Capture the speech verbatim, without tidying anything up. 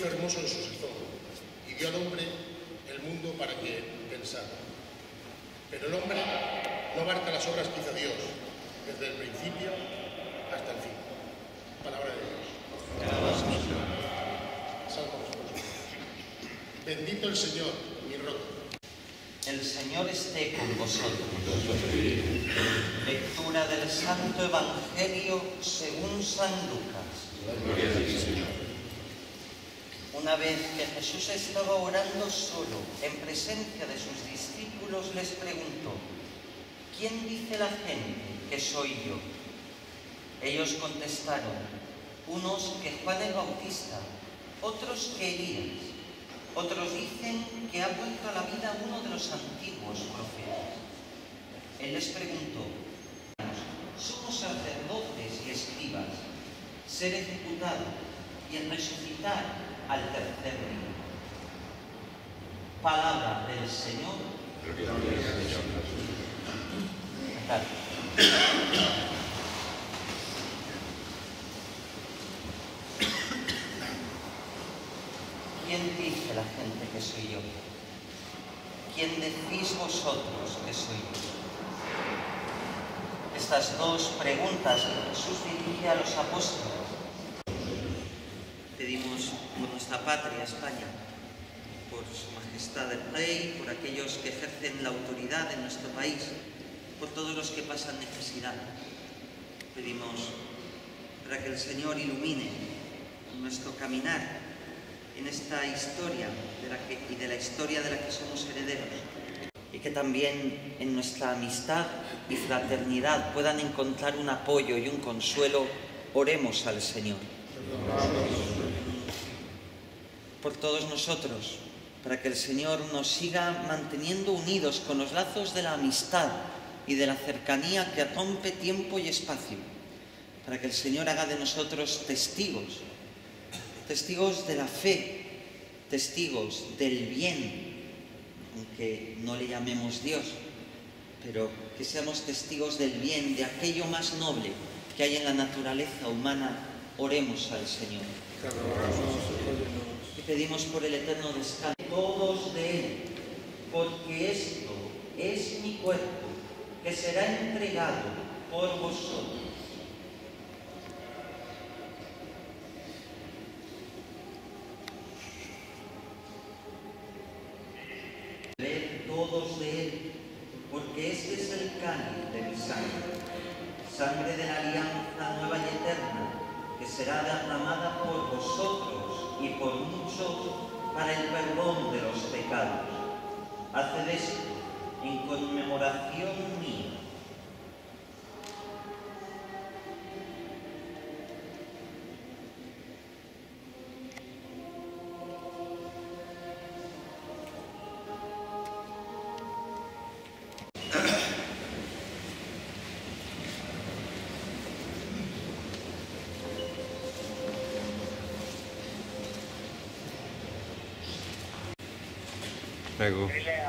hizo hermoso en su sazón y dio al hombre el mundo para que pensara. Pero el hombre no abarca las obras que hizo Dios desde el principio hasta el fin. Palabra de Dios. Salmo responsorial. Bendito el Señor, mi roca. El Señor esté con vosotros. Lectura del Santo Evangelio según San Lucas. Gloria a ti, Señor. Una vez que Jesús estaba orando solo en presencia de sus discípulos, les preguntó: ¿quién dice la gente que soy yo? Ellos contestaron: unos que Juan el Bautista, otros que Elías, otros dicen que ha vuelto a la vida uno de los antiguos profetas. Él les preguntó: somos sacerdotes y escribas, ser ejecutado y en resucitar al tercer día. Palabra del Señor. Gloria a ti, Señor. ¿Quién dice la gente que soy yo? ¿Quién decís vosotros que soy yo? Estas dos preguntas que Jesús dirige a los apóstoles. Pedimos por nuestra patria, España, por su majestad el rey, por aquellos que ejercen la autoridad en nuestro país, por todos los que pasan necesidad. Pedimos para que el Señor ilumine nuestro caminar en esta historia de la que, y de la historia de la que somos herederos. Y que también en nuestra amistad y fraternidad puedan encontrar un apoyo y un consuelo. Oremos al Señor. Por todos nosotros, para que el Señor nos siga manteniendo unidos con los lazos de la amistad y de la cercanía que rompe tiempo y espacio, para que el Señor haga de nosotros testigos, testigos de la fe, testigos del bien, aunque no le llamemos Dios, pero que seamos testigos del bien, de aquello más noble que hay en la naturaleza humana. Oremos al Señor. Y pedimos por el eterno descanso de todos de Él, porque esto es mi cuerpo, que será entregado por vosotros. Bebed todos de Él, porque este es el cáliz de mi sangre, sangre de la alianza nueva y eterna, que será derramada por vosotros y por muchos para el perdón de los pecados. Haced esto en conmemoración mía. Luego.